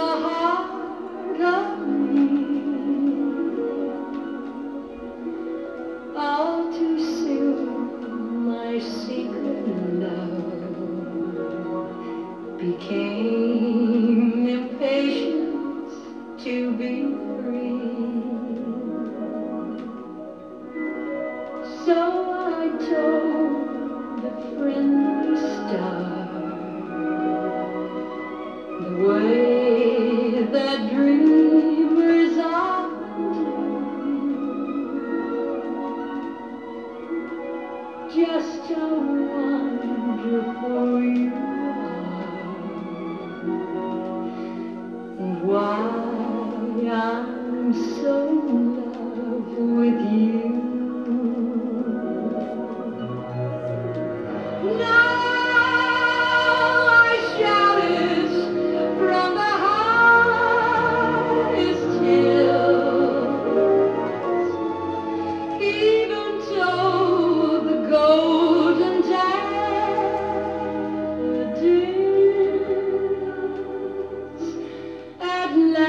heart of me, all too soon my secret love became impatient to be free. So I told a friendly star the way that dreamers often do. Just how wonderful you are, and why I'm so in love with you. At last